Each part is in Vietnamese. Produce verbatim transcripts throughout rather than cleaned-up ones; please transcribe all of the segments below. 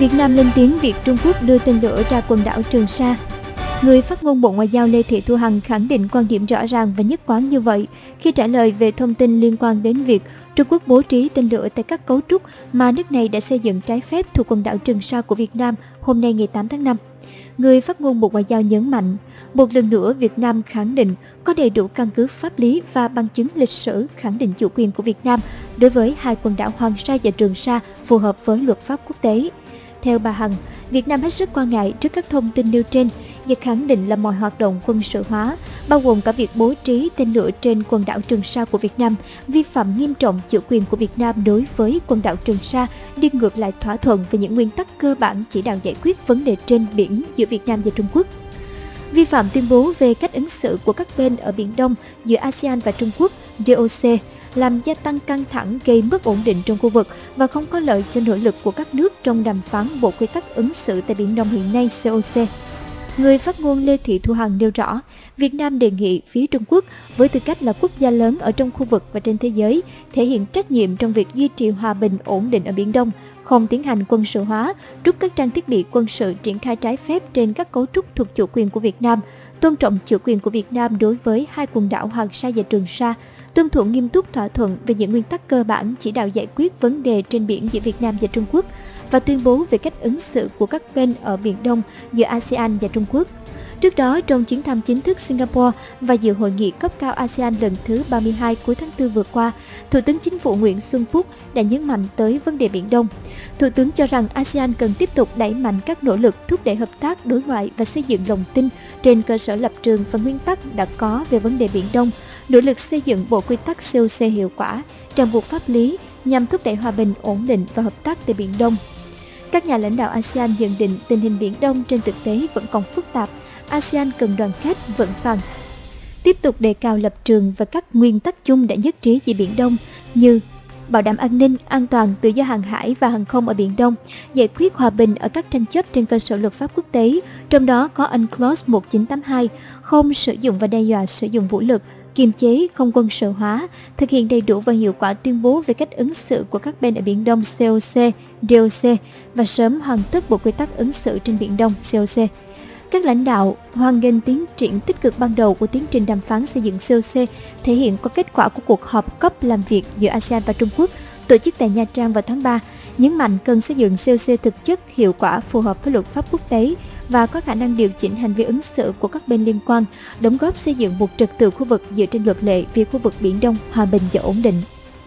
Việt Nam lên tiếng việc Trung Quốc đưa tên lửa ra quần đảo Trường Sa. Người phát ngôn Bộ Ngoại giao Lê Thị Thu Hằng khẳng định quan điểm rõ ràng và nhất quán như vậy khi trả lời về thông tin liên quan đến việc Trung Quốc bố trí tên lửa tại các cấu trúc mà nước này đã xây dựng trái phép thuộc quần đảo Trường Sa của Việt Nam hôm nay ngày tám tháng năm. Người phát ngôn Bộ Ngoại giao nhấn mạnh, một lần nữa Việt Nam khẳng định có đầy đủ căn cứ pháp lý và bằng chứng lịch sử khẳng định chủ quyền của Việt Nam đối với hai quần đảo Hoàng Sa và Trường Sa phù hợp với luật pháp quốc tế. Theo bà Hằng, Việt Nam hết sức quan ngại trước các thông tin nêu trên và khẳng định là mọi hoạt động quân sự hóa, bao gồm cả việc bố trí tên lửa trên quần đảo Trường Sa của Việt Nam, vi phạm nghiêm trọng chủ quyền của Việt Nam đối với quần đảo Trường Sa, đi ngược lại thỏa thuận về những nguyên tắc cơ bản chỉ đạo giải quyết vấn đề trên biển giữa Việt Nam và Trung Quốc. Vi phạm tuyên bố về cách ứng xử của các bên ở Biển Đông giữa a sê an và Trung Quốc đê ô xê, làm gia tăng căng thẳng, gây mất ổn định trong khu vực và không có lợi cho nỗ lực của các nước trong đàm phán Bộ Quy tắc ứng xử tại Biển Đông hiện nay xê ô xê. Người phát ngôn Lê Thị Thu Hằng nêu rõ, Việt Nam đề nghị phía Trung Quốc với tư cách là quốc gia lớn ở trong khu vực và trên thế giới thể hiện trách nhiệm trong việc duy trì hòa bình ổn định ở Biển Đông, không tiến hành quân sự hóa, rút các trang thiết bị quân sự triển khai trái phép trên các cấu trúc thuộc chủ quyền của Việt Nam, tôn trọng chủ quyền của Việt Nam đối với hai quần đảo Hoàng Sa và Trường Sa, tuân thủ nghiêm túc thỏa thuận về những nguyên tắc cơ bản chỉ đạo giải quyết vấn đề trên biển giữa Việt Nam và Trung Quốc và tuyên bố về cách ứng xử của các bên ở Biển Đông giữa a sê an và Trung Quốc. Trước đó, trong chuyến thăm chính thức Singapore và dự hội nghị cấp cao a sê an lần thứ ba mươi hai cuối tháng tư vừa qua, Thủ tướng Chính phủ Nguyễn Xuân Phúc đã nhấn mạnh tới vấn đề Biển Đông. Thủ tướng cho rằng a sê an cần tiếp tục đẩy mạnh các nỗ lực thúc đẩy hợp tác đối ngoại và xây dựng lòng tin trên cơ sở lập trường và nguyên tắc đã có về vấn đề Biển Đông, nỗ lực xây dựng bộ quy tắc xê ô xê hiệu quả, ràng buộc pháp lý nhằm thúc đẩy hòa bình, ổn định và hợp tác tại Biển Đông. Các nhà lãnh đạo a sê an nhận định tình hình Biển Đông trên thực tế vẫn còn phức tạp, a sê an cần đoàn kết, vững vàng. Tiếp tục đề cao lập trường và các nguyên tắc chung đã nhất trí về Biển Đông như bảo đảm an ninh, an toàn, tự do hàng hải và hàng không ở Biển Đông, giải quyết hòa bình ở các tranh chấp trên cơ sở luật pháp quốc tế, trong đó có UNCLOS một chín tám hai, không sử dụng và đe dọa sử dụng vũ lực, kiềm chế, không quân sự hóa, thực hiện đầy đủ và hiệu quả tuyên bố về cách ứng xử của các bên ở Biển Đông xê ô xê, đê ô xê và sớm hoàn tất bộ quy tắc ứng xử trên Biển Đông xê ô xê. Các lãnh đạo hoan nghênh tiến triển tích cực ban đầu của tiến trình đàm phán xây dựng xê ô xê thể hiện có kết quả của cuộc họp cấp làm việc giữa a sê an và Trung Quốc tổ chức tại Nha Trang vào tháng ba, nhấn mạnh cần xây dựng xê ô xê thực chất, hiệu quả, phù hợp với luật pháp quốc tế và có khả năng điều chỉnh hành vi ứng xử của các bên liên quan, đóng góp xây dựng một trật tự khu vực dựa trên luật lệ vì khu vực Biển Đông hòa bình và ổn định.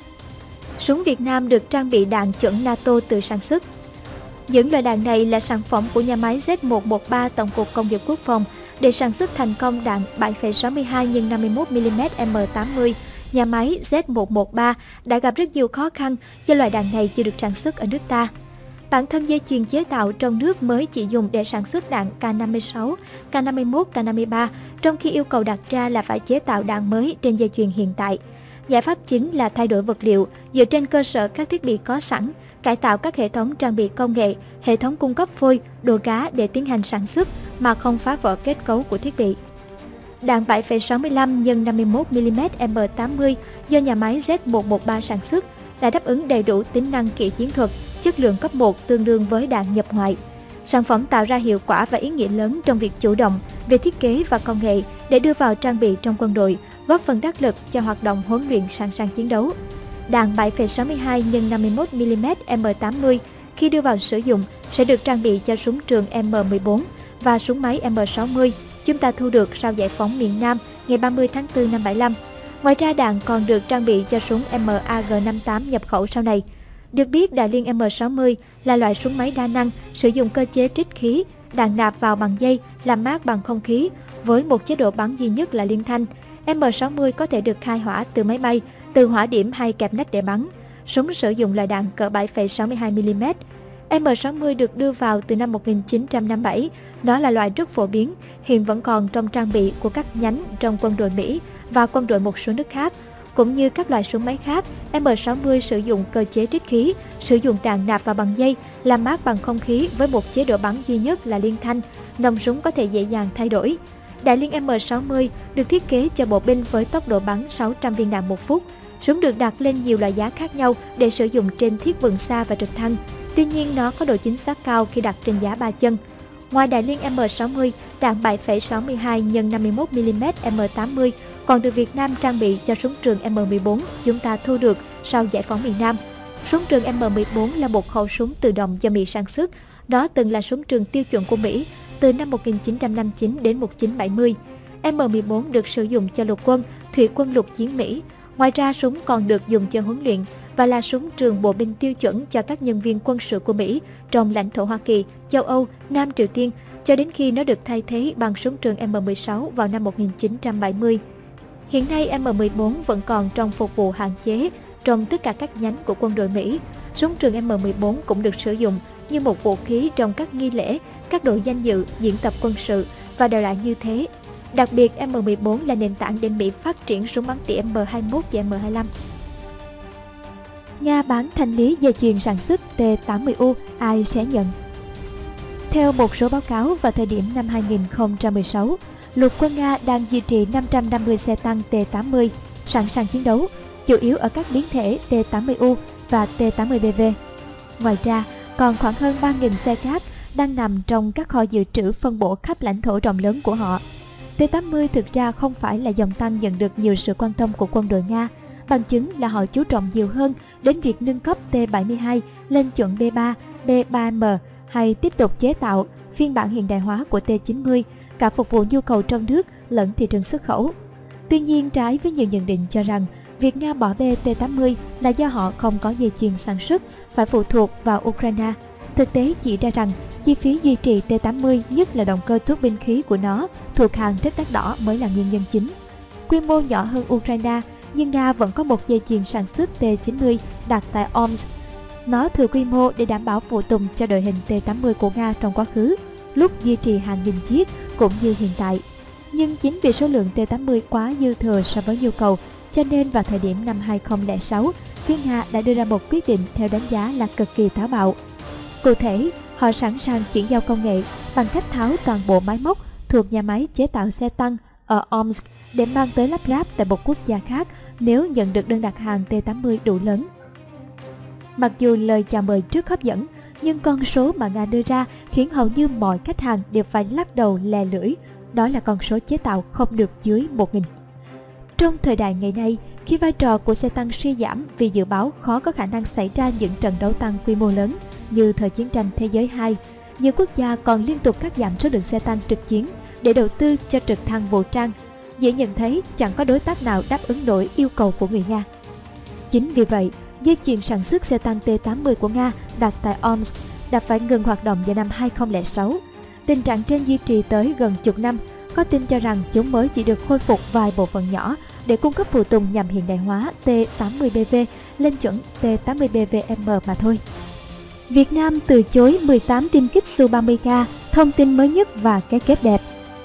Súng Việt Nam được trang bị đạn chuẩn NATO tự sản xuất. Những loại đạn này là sản phẩm của nhà máy Z một một ba Tổng cục Công nghiệp Quốc phòng. Để sản xuất thành công đạn bảy phẩy sáu mươi hai nhân năm mươi mốt mi-li-mét M tám mươi, nhà máy Z một một ba đã gặp rất nhiều khó khăn do loại đạn này chưa được sản xuất ở nước ta. Bản thân dây chuyền chế tạo trong nước mới chỉ dùng để sản xuất đạn K năm mươi sáu, K năm mươi mốt, K năm mươi ba, trong khi yêu cầu đặt ra là phải chế tạo đạn mới trên dây chuyền hiện tại. Giải pháp chính là thay đổi vật liệu dựa trên cơ sở các thiết bị có sẵn, cải tạo các hệ thống trang bị công nghệ, hệ thống cung cấp phôi, đồ gá để tiến hành sản xuất mà không phá vỡ kết cấu của thiết bị. Đạn bảy phẩy sáu mươi lăm nhân năm mươi mốt mi-li-mét M tám mươi do nhà máy Z một một ba sản xuất đã đáp ứng đầy đủ tính năng kỹ chiến thuật, chất lượng cấp một tương đương với đạn nhập ngoại. Sản phẩm tạo ra hiệu quả và ý nghĩa lớn trong việc chủ động về thiết kế và công nghệ để đưa vào trang bị trong quân đội, góp phần đắc lực cho hoạt động huấn luyện sẵn sàng chiến đấu. Đạn bảy phẩy sáu mươi hai nhân năm mươi mốt mi-li-mét M tám mươi khi đưa vào sử dụng sẽ được trang bị cho súng trường M mười bốn và súng máy M sáu mươi chúng ta thu được sau giải phóng miền Nam ngày ba mươi tháng tư năm bảy lăm. Ngoài ra, đạn còn được trang bị cho súng M A G năm tám nhập khẩu sau này. Được biết, Đại Liên M sáu mươi là loại súng máy đa năng, sử dụng cơ chế trích khí, đạn nạp vào bằng dây, làm mát bằng không khí, với một chế độ bắn duy nhất là liên thanh. M sáu mươi có thể được khai hỏa từ máy bay, từ hỏa điểm hay kẹp nách để bắn. Súng sử dụng loại đạn cỡ bảy phẩy sáu mươi hai mi-li-mét. M sáu mươi được đưa vào từ năm một nghìn chín trăm năm mươi bảy. Đó là loại rất phổ biến, hiện vẫn còn trong trang bị của các nhánh trong quân đội Mỹ và quân đội một số nước khác. Cũng như các loại súng máy khác, M sáu mươi sử dụng cơ chế trích khí, sử dụng đạn nạp vào bằng dây, làm mát bằng không khí với một chế độ bắn duy nhất là liên thanh. Nòng súng có thể dễ dàng thay đổi. Đại Liên M sáu mươi được thiết kế cho bộ binh với tốc độ bắn sáu trăm viên đạn một phút. Súng được đặt lên nhiều loại giá khác nhau để sử dụng trên thiết vừng xa và trực thăng. Tuy nhiên nó có độ chính xác cao khi đặt trên giá ba chân. Ngoài đại liên M sáu mươi, đạn bảy phẩy sáu mươi hai nhân năm mươi mốt mi-li-mét M tám mươi còn được Việt Nam trang bị cho súng trường M mười bốn chúng ta thu được sau giải phóng miền Nam. Súng trường M mười bốn là một khẩu súng tự động do Mỹ sản xuất. Đó từng là súng trường tiêu chuẩn của Mỹ từ năm một nghìn chín trăm năm mươi chín đến một nghìn chín trăm bảy mươi. M mười bốn được sử dụng cho lục quân, thủy quân lục chiến Mỹ. Ngoài ra, súng còn được dùng cho huấn luyện và là súng trường bộ binh tiêu chuẩn cho các nhân viên quân sự của Mỹ trong lãnh thổ Hoa Kỳ, châu Âu, Nam Triều Tiên, cho đến khi nó được thay thế bằng súng trường M mười sáu vào năm một nghìn chín trăm bảy mươi. Hiện nay, M mười bốn vẫn còn trong phục vụ hạn chế trong tất cả các nhánh của quân đội Mỹ. Súng trường M mười bốn cũng được sử dụng như một vũ khí trong các nghi lễ, các đội danh dự, diễn tập quân sự và đều lại như thế. Đặc biệt, M mười bốn là nền tảng để Mỹ phát triển súng bắn tỉa M hai mươi mốt và M hai mươi lăm. Nga bán thanh lý dây chuyền sản xuất T tám mươi U, ai sẽ nhận? Theo một số báo cáo, vào thời điểm năm hai nghìn không trăm mười sáu, lục quân Nga đang duy trì năm trăm năm mươi xe tăng T tám mươi sẵn sàng chiến đấu, chủ yếu ở các biến thể T tám mươi U và T tám mươi B V. Ngoài ra, còn khoảng hơn ba nghìn xe khác đang nằm trong các kho dự trữ phân bổ khắp lãnh thổ rộng lớn của họ. T tám mươi thực ra không phải là dòng tăng nhận được nhiều sự quan tâm của quân đội Nga, bằng chứng là họ chú trọng nhiều hơn đến việc nâng cấp T bảy mươi hai lên chuẩn B ba, B ba M hay tiếp tục chế tạo phiên bản hiện đại hóa của T chín mươi, cả phục vụ nhu cầu trong nước lẫn thị trường xuất khẩu. Tuy nhiên, trái với nhiều nhận định cho rằng việc Nga bỏ bê T tám mươi là do họ không có dây chuyền sản xuất, phải phụ thuộc vào Ukraine. Thực tế chỉ ra rằng chi phí duy trì T tám mươi, nhất là động cơ tuốt binh khí của nó, thuộc hàng rất đắt đỏ mới là nguyên nhân chính. Quy mô nhỏ hơn Ukraine, nhưng Nga vẫn có một dây chuyền sản xuất T chín mươi đặt tại Omsk. Nó thừa quy mô để đảm bảo phụ tùng cho đội hình T tám mươi của Nga trong quá khứ, lúc duy trì hàng nghìn chiếc cũng như hiện tại. Nhưng chính vì số lượng T tám mươi quá dư thừa so với nhu cầu, cho nên vào thời điểm năm hai nghìn không trăm lẻ sáu, phía Nga đã đưa ra một quyết định theo đánh giá là cực kỳ táo bạo. Cụ thể, họ sẵn sàng chuyển giao công nghệ bằng cách tháo toàn bộ máy móc thuộc nhà máy chế tạo xe tăng ở Omsk để mang tới lắp ráp tại một quốc gia khác nếu nhận được đơn đặt hàng T tám mươi đủ lớn. Mặc dù lời chào mời trước hấp dẫn, nhưng con số mà Nga đưa ra khiến hầu như mọi khách hàng đều phải lắc đầu lè lưỡi, đó là con số chế tạo không được dưới một nghìn. Trong thời đại ngày nay, khi vai trò của xe tăng suy giảm vì dự báo khó có khả năng xảy ra những trận đấu tăng quy mô lớn như thời chiến tranh thế giới hai, nhiều quốc gia còn liên tục cắt giảm số lượng xe tăng trực chiến để đầu tư cho trực thăng vũ trang. Dễ nhận thấy chẳng có đối tác nào đáp ứng nổi yêu cầu của người Nga. Chính vì vậy, dây chuyền sản xuất xe tăng T tám mươi của Nga đặt tại Omsk đã phải ngừng hoạt động vào năm hai nghìn không trăm lẻ sáu. Tình trạng trên duy trì tới gần chục năm, có tin cho rằng chúng mới chỉ được khôi phục vài bộ phận nhỏ để cung cấp phụ tùng nhằm hiện đại hóa T tám mươi B V lên chuẩn T tám mươi B V M mà thôi. Việt Nam từ chối mười tám tiêm kích Su ba mươi K, thông tin mới nhất và cái kết đẹp.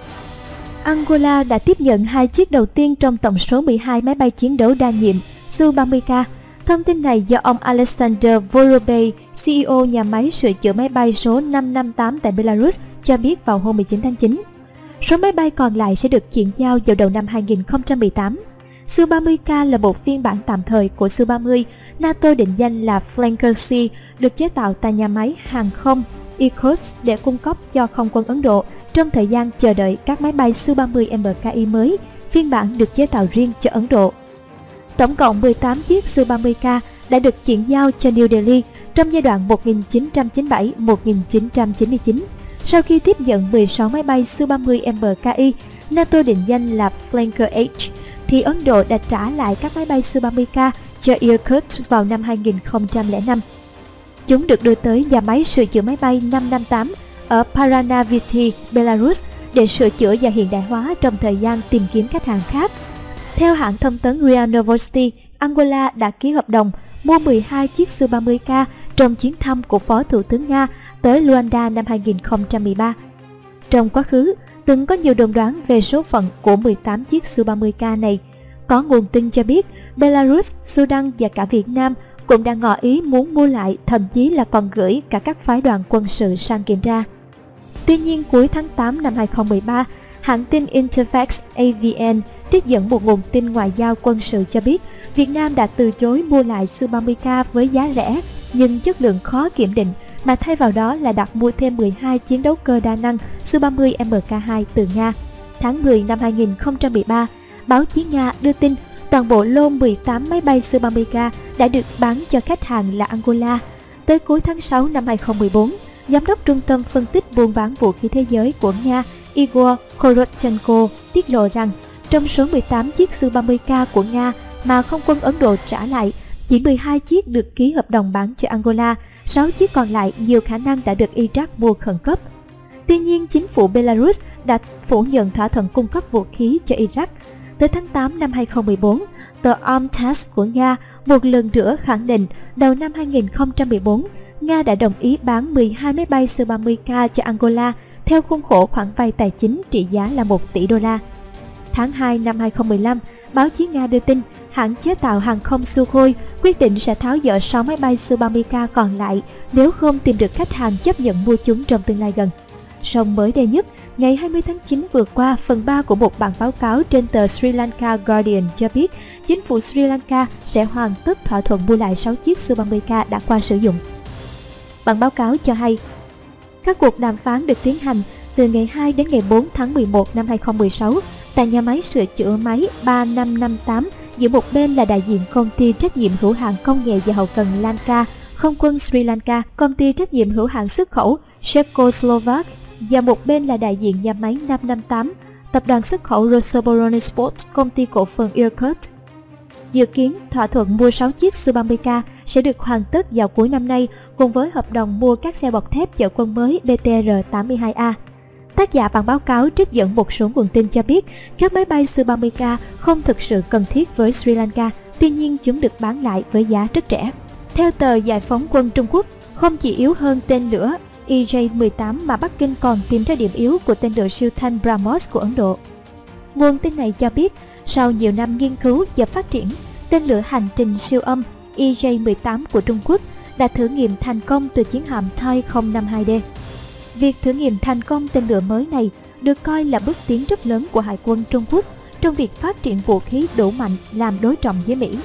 Angola đã tiếp nhận hai chiếc đầu tiên trong tổng số mười hai máy bay chiến đấu đa nhiệm Su ba mươi K. Thông tin này do ông Alexander Vorobey, C E O nhà máy sửa chữa máy bay số năm năm tám tại Belarus, cho biết vào hôm mười chín tháng chín. Số máy bay còn lại sẽ được chuyển giao vào đầu năm hai nghìn không trăm mười tám. Su ba mươi K là một phiên bản tạm thời của Su ba mươi, NATO định danh là Flanker C, được chế tạo tại nhà máy hàng không Irkutsk để cung cấp cho không quân Ấn Độ trong thời gian chờ đợi các máy bay Su ba mươi M K I mới, phiên bản được chế tạo riêng cho Ấn Độ. Tổng cộng mười tám chiếc Su ba mươi K đã được chuyển giao cho New Delhi trong giai đoạn một nghìn chín trăm chín mươi bảy đến một nghìn chín trăm chín mươi chín. Sau khi tiếp nhận mười sáu máy bay Su ba mươi M K I, NATO định danh là Flanker H, thì Ấn Độ đã trả lại các máy bay Su ba mươi K cho Irkutsk vào năm hai nghìn không trăm lẻ năm. Chúng được đưa tới nhà máy sửa chữa máy bay năm năm tám ở Paranavity, Belarus để sửa chữa và hiện đại hóa trong thời gian tìm kiếm khách hàng khác. Theo hãng thông tấn R I A Novosti, Angola đã ký hợp đồng mua mười hai chiếc Su ba mươi K trong chuyến thăm của Phó Thủ tướng Nga tới Luanda năm hai nghìn không trăm mười ba. Trong quá khứ, từng có nhiều đồn đoán về số phận của mười tám chiếc Su ba mươi K này. Có nguồn tin cho biết Belarus, Sudan và cả Việt Nam cũng đang ngỏ ý muốn mua lại, thậm chí là còn gửi cả các phái đoàn quân sự sang kiểm tra. Tuy nhiên, cuối tháng tám năm hai nghìn không trăm mười ba, hãng tin Interfax A V N trích dẫn một nguồn tin ngoại giao quân sự cho biết Việt Nam đã từ chối mua lại Su ba mươi K với giá rẻ nhưng chất lượng khó kiểm định mà thay vào đó là đặt mua thêm mười hai chiến đấu cơ đa năng Su ba mươi M K hai từ Nga. Tháng mười năm hai nghìn không trăm mười ba, báo chí Nga đưa tin toàn bộ lô mười tám máy bay Su ba mươi K đã được bán cho khách hàng là Angola. Tới cuối tháng sáu năm hai nghìn không trăm mười bốn, Giám đốc Trung tâm Phân tích Buôn bán Vũ khí Thế giới của Nga Igor Korotchenko tiết lộ rằng trong số mười tám chiếc Su ba mươi K của Nga mà không quân Ấn Độ trả lại, chỉ mười hai chiếc được ký hợp đồng bán cho Angola, sáu chiếc còn lại nhiều khả năng đã được Iraq mua khẩn cấp. Tuy nhiên, chính phủ Belarus đã phủ nhận thỏa thuận cung cấp vũ khí cho Iraq. Tới tháng tám năm hai nghìn không trăm mười bốn, tờ Armtass của Nga một lần nữa khẳng định đầu năm hai nghìn không trăm mười bốn, Nga đã đồng ý bán mười hai máy bay Su ba mươi K cho Angola theo khuôn khổ khoản vay tài chính trị giá là một tỷ đô la. Tháng hai năm hai nghìn không trăm mười lăm, báo chí Nga đưa tin hãng chế tạo hàng không Sukhoi quyết định sẽ tháo dỡ sáu máy bay Su ba mươi K còn lại nếu không tìm được khách hàng chấp nhận mua chúng trong tương lai gần. Song mới đây nhất, ngày hai mươi tháng chín vừa qua, phần ba của một bản báo cáo trên tờ Sri Lanka Guardian cho biết chính phủ Sri Lanka sẽ hoàn tất thỏa thuận mua lại sáu chiếc Su ba mươi K đã qua sử dụng. Bản báo cáo cho hay, các cuộc đàm phán được tiến hành từ ngày hai đến ngày bốn tháng mười một năm hai nghìn không trăm mười sáu tại nhà máy sửa chữa máy ba năm năm tám giữa một bên là đại diện công ty trách nhiệm hữu hạn công nghệ và hậu cần Lanka, không quân Sri Lanka, công ty trách nhiệm hữu hạn xuất khẩu Czechoslovak và một bên là đại diện nhà máy năm năm tám, tập đoàn xuất khẩu Rosoboronexport, công ty cổ phần Irkut. Dự kiến thỏa thuận mua sáu chiếc Su ba mươi K sẽ được hoàn tất vào cuối năm nay cùng với hợp đồng mua các xe bọc thép chở quân mới B T R tám mươi hai A. Tác giả bản báo cáo trích dẫn một số nguồn tin cho biết các máy bay Su ba mươi K không thực sự cần thiết với Sri Lanka, tuy nhiên chúng được bán lại với giá rất rẻ. Theo tờ Giải phóng quân Trung Quốc, không chỉ yếu hơn tên lửa E J mười tám mà Bắc Kinh còn tìm ra điểm yếu của tên lửa siêu thanh BrahMos của Ấn Độ. Nguồn tin này cho biết, sau nhiều năm nghiên cứu và phát triển, tên lửa hành trình siêu âm E J mười tám của Trung Quốc đã thử nghiệm thành công từ chiến hạm Tai không năm hai D. Việc thử nghiệm thành công tên lửa mới này được coi là bước tiến rất lớn của Hải quân Trung Quốc trong việc phát triển vũ khí đủ mạnh làm đối trọng với Mỹ.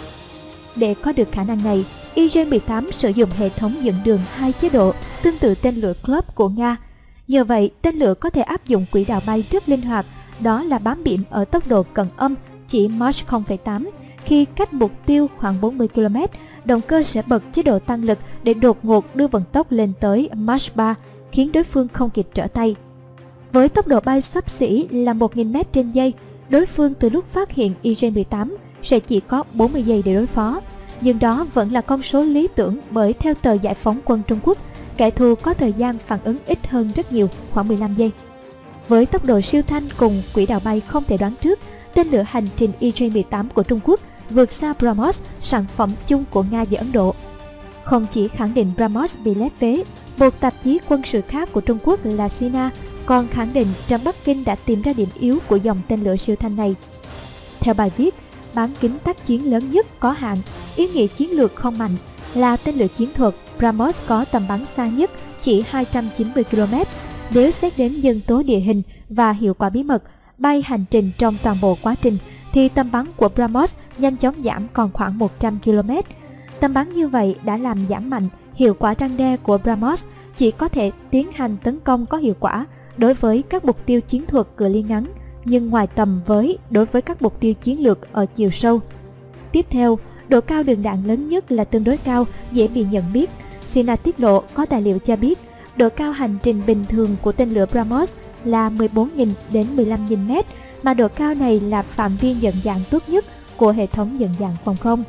Để có được khả năng này, E J mười tám sử dụng hệ thống dẫn đường hai chế độ tương tự tên lửa Club của Nga. Nhờ vậy, tên lửa có thể áp dụng quỹ đạo bay rất linh hoạt, đó là bám biển ở tốc độ cận âm chỉ Mach không phẩy tám. Khi cách mục tiêu khoảng bốn mươi ki lô mét, động cơ sẽ bật chế độ tăng lực để đột ngột đưa vận tốc lên tới Mach ba, khiến đối phương không kịp trở tay. Với tốc độ bay xấp xỉ là một nghìn mét trên giây, đối phương từ lúc phát hiện E J mười tám sẽ chỉ có bốn mươi giây để đối phó. Nhưng đó vẫn là con số lý tưởng bởi theo tờ Giải phóng quân Trung Quốc, kẻ thù có thời gian phản ứng ít hơn rất nhiều, khoảng mười lăm giây. Với tốc độ siêu thanh cùng quỹ đạo bay không thể đoán trước, tên lửa hành trình E J mười tám của Trung Quốc vượt xa BrahMos, sản phẩm chung của Nga và Ấn Độ. Không chỉ khẳng định BrahMos bị lép vế, một tạp chí quân sự khác của Trung Quốc là Sina còn khẳng định rằng Bắc Kinh đã tìm ra điểm yếu của dòng tên lửa siêu thanh này. Theo bài viết, bán kính tác chiến lớn nhất có hạn, ý nghĩa chiến lược không mạnh, là tên lửa chiến thuật, BrahMos có tầm bắn xa nhất chỉ hai trăm chín mươi ki lô mét. Nếu xét đến nhân tố địa hình và hiệu quả bí mật, bay hành trình trong toàn bộ quá trình, thì tầm bắn của BrahMos nhanh chóng giảm còn khoảng một trăm ki lô mét. Tầm bắn như vậy đã làm giảm mạnh hiệu quả răn đe của BrahMos, chỉ có thể tiến hành tấn công có hiệu quả đối với các mục tiêu chiến thuật cự ly ngắn, nhưng ngoài tầm với đối với các mục tiêu chiến lược ở chiều sâu. Tiếp theo, độ cao đường đạn lớn nhất là tương đối cao, dễ bị nhận biết. Sina tiết lộ có tài liệu cho biết độ cao hành trình bình thường của tên lửa BrahMos là mười bốn nghìn đến mười lăm nghìn mét, mà độ cao này là phạm vi nhận dạng tốt nhất của hệ thống nhận dạng phòng không.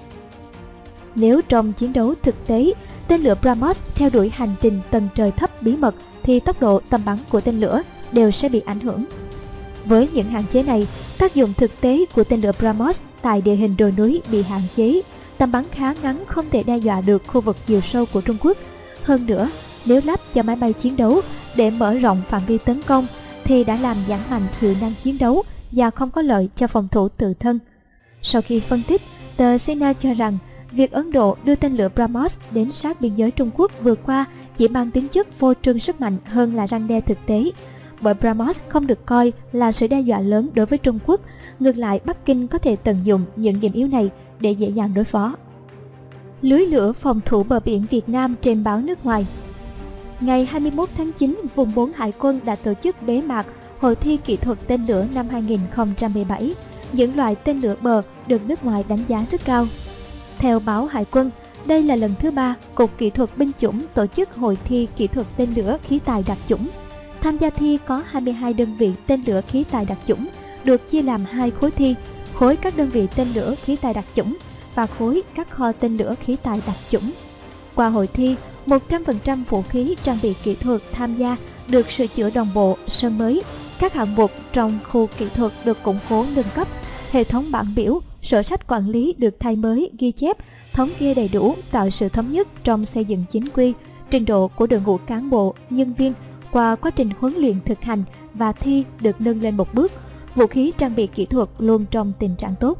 Nếu trong chiến đấu thực tế, tên lửa BrahMos theo đuổi hành trình tầng trời thấp bí mật, thì tốc độ tầm bắn của tên lửa đều sẽ bị ảnh hưởng. Với những hạn chế này, tác dụng thực tế của tên lửa BrahMos tại địa hình đồi núi bị hạn chế, tầm bắn khá ngắn không thể đe dọa được khu vực chiều sâu của Trung Quốc. Hơn nữa, nếu lắp cho máy bay chiến đấu để mở rộng phạm vi tấn công, thì đã làm giảm mạnh hiệu năng chiến đấu và không có lợi cho phòng thủ tự thân. Sau khi phân tích, tờ Sina cho rằng việc Ấn Độ đưa tên lửa BrahMos đến sát biên giới Trung Quốc vừa qua chỉ mang tính chất phô trương sức mạnh hơn là răn đe thực tế. Bởi BrahMos không được coi là sự đe dọa lớn đối với Trung Quốc, ngược lại Bắc Kinh có thể tận dụng những điểm yếu này để dễ dàng đối phó. Lưới lửa phòng thủ bờ biển Việt Nam trên báo nước ngoài. ngày hai mươi mốt tháng chín, vùng bốn Hải quân đã tổ chức bế mạc Hội thi kỹ thuật tên lửa năm hai nghìn không trăm mười bảy, những loại tên lửa bờ được nước ngoài đánh giá rất cao. Theo báo Hải quân, đây là lần thứ ba Cục Kỹ thuật binh chủng tổ chức Hội thi kỹ thuật tên lửa khí tài đặc chủng. Tham gia thi có hai mươi hai đơn vị tên lửa khí tài đặc chủng, được chia làm hai khối thi, khối các đơn vị tên lửa khí tài đặc chủng và khối các kho tên lửa khí tài đặc chủng. Qua hội thi, một trăm phần trăm vũ khí trang bị kỹ thuật tham gia được sửa chữa đồng bộ, sơn mới. Các hạng mục trong khu kỹ thuật được củng cố nâng cấp, hệ thống bảng biểu, sổ sách quản lý được thay mới, ghi chép, thống kê đầy đủ, tạo sự thống nhất trong xây dựng chính quy, trình độ của đội ngũ cán bộ, nhân viên qua quá trình huấn luyện thực hành và thi được nâng lên một bước. Vũ khí trang bị kỹ thuật luôn trong tình trạng tốt.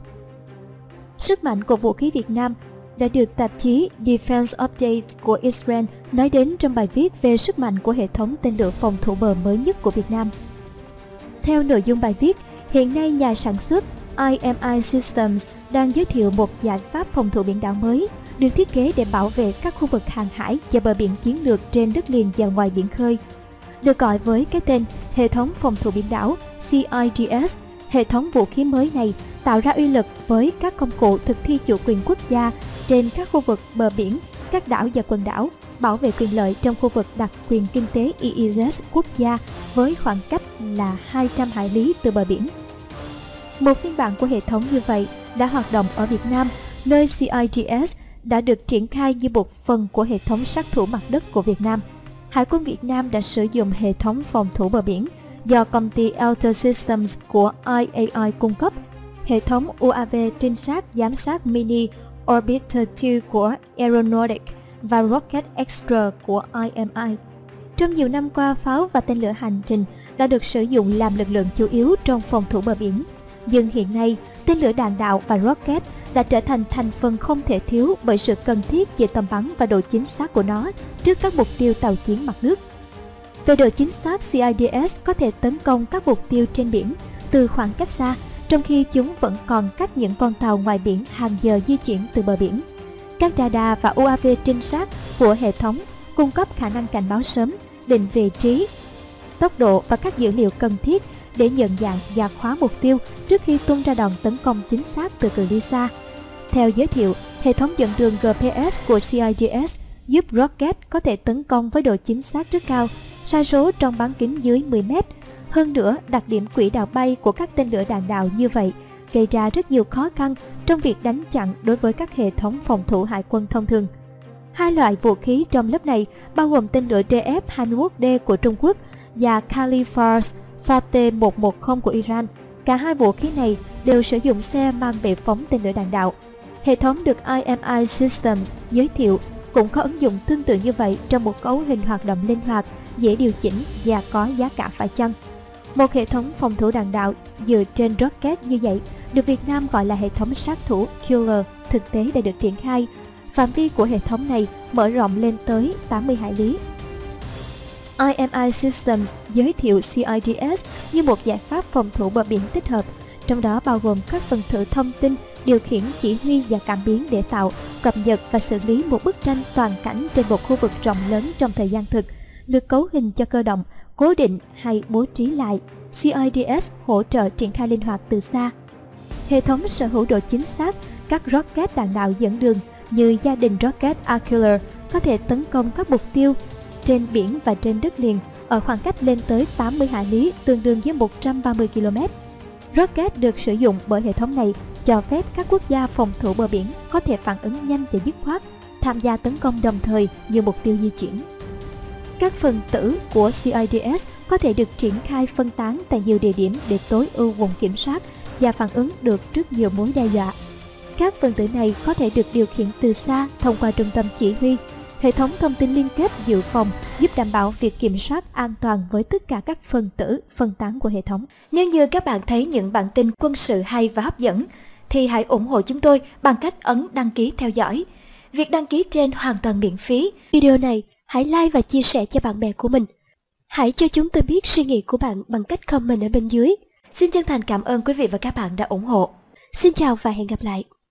Sức mạnh của vũ khí Việt Nam đã được tạp chí Defense Update của Israel nói đến trong bài viết về sức mạnh của hệ thống tên lửa phòng thủ bờ mới nhất của Việt Nam. Theo nội dung bài viết, hiện nay nhà sản xuất i em i Systems đang giới thiệu một giải pháp phòng thủ biển đảo mới, được thiết kế để bảo vệ các khu vực hàng hải và bờ biển chiến lược trên đất liền và ngoài biển khơi. Được gọi với cái tên Hệ thống phòng thủ biển đảo C I D S, hệ thống vũ khí mới này tạo ra uy lực với các công cụ thực thi chủ quyền quốc gia trên các khu vực bờ biển, các đảo và quần đảo, bảo vệ quyền lợi trong khu vực đặc quyền kinh tế E E Z quốc gia với khoảng cách là hai trăm hải lý từ bờ biển. Một phiên bản của hệ thống như vậy đã hoạt động ở Việt Nam, nơi C I D S đã được triển khai như một phần của hệ thống sát thủ mặt đất của Việt Nam. Hải quân Việt Nam đã sử dụng hệ thống phòng thủ bờ biển do công ty Alter Systems của I A I cung cấp, hệ thống u a vê trinh sát giám sát Mini Orbiter hai của Aeronautic và Rocket Extra của I M I. Trong nhiều năm qua, pháo và tên lửa hành trình đã được sử dụng làm lực lượng chủ yếu trong phòng thủ bờ biển. Nhưng hiện nay, tên lửa đạn đạo và rocket đã trở thành thành phần không thể thiếu bởi sự cần thiết về tầm bắn và độ chính xác của nó trước các mục tiêu tàu chiến mặt nước. Về độ chính xác, C I D S có thể tấn công các mục tiêu trên biển từ khoảng cách xa, trong khi chúng vẫn còn cách những con tàu ngoài biển hàng giờ di chuyển từ bờ biển. Các radar và u a vê trinh sát của hệ thống cung cấp khả năng cảnh báo sớm, định vị trí, tốc độ và các dữ liệu cần thiết để nhận dạng và khóa mục tiêu trước khi tung ra đòn tấn công chính xác từ cự ly xa. Theo giới thiệu, hệ thống dẫn đường G P S của C I D S giúp rocket có thể tấn công với độ chính xác rất cao, sai số trong bán kính dưới mười mét. Hơn nữa, đặc điểm quỹ đạo bay của các tên lửa đạn đạo như vậy gây ra rất nhiều khó khăn trong việc đánh chặn đối với các hệ thống phòng thủ hải quân thông thường. Hai loại vũ khí trong lớp này bao gồm tên lửa D F hai mươi mốt D của Trung Quốc và Khalifax Fateh một một không của Iran. Cả hai vũ khí này đều sử dụng xe mang bệ phóng tên lửa đạn đạo. Hệ thống được I M I Systems giới thiệu cũng có ứng dụng tương tự như vậy trong một cấu hình hoạt động linh hoạt, dễ điều chỉnh và có giá cả phải chăng. Một hệ thống phòng thủ đạn đạo dựa trên rocket như vậy được Việt Nam gọi là hệ thống sát thủ Killer, thực tế đã được triển khai. Phạm vi của hệ thống này mở rộng lên tới tám mươi hải lý. I M I Systems giới thiệu C I D S như một giải pháp phòng thủ bờ biển tích hợp, trong đó bao gồm các phần tử thông tin, điều khiển, chỉ huy và cảm biến để tạo, cập nhật và xử lý một bức tranh toàn cảnh trên một khu vực rộng lớn trong thời gian thực, được cấu hình cho cơ động, cố định hay bố trí lại. C I D S hỗ trợ triển khai linh hoạt từ xa. Hệ thống sở hữu độ chính xác, các rocket đạn đạo dẫn đường như gia đình rocket Artiller có thể tấn công các mục tiêu trên biển và trên đất liền ở khoảng cách lên tới tám mươi hải lý, tương đương với một trăm ba mươi ki lô mét. Rocket được sử dụng bởi hệ thống này cho phép các quốc gia phòng thủ bờ biển có thể phản ứng nhanh và dứt khoát, tham gia tấn công đồng thời như mục tiêu di chuyển. Các phần tử của C I D S có thể được triển khai phân tán tại nhiều địa điểm để tối ưu vùng kiểm soát và phản ứng được trước nhiều mối đe dọa. Các phần tử này có thể được điều khiển từ xa thông qua trung tâm chỉ huy. Hệ thống thông tin liên kết dự phòng giúp đảm bảo việc kiểm soát an toàn với tất cả các phần tử phân tán của hệ thống. Nếu như các bạn thấy những bản tin quân sự hay và hấp dẫn, thì hãy ủng hộ chúng tôi bằng cách ấn đăng ký theo dõi. Việc đăng ký trên hoàn toàn miễn phí. Video này hãy like và chia sẻ cho bạn bè của mình. Hãy cho chúng tôi biết suy nghĩ của bạn bằng cách comment ở bên dưới. Xin chân thành cảm ơn quý vị và các bạn đã ủng hộ. Xin chào và hẹn gặp lại.